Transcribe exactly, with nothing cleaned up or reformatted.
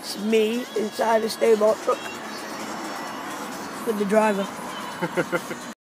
It's me inside a snowball truck with the driver.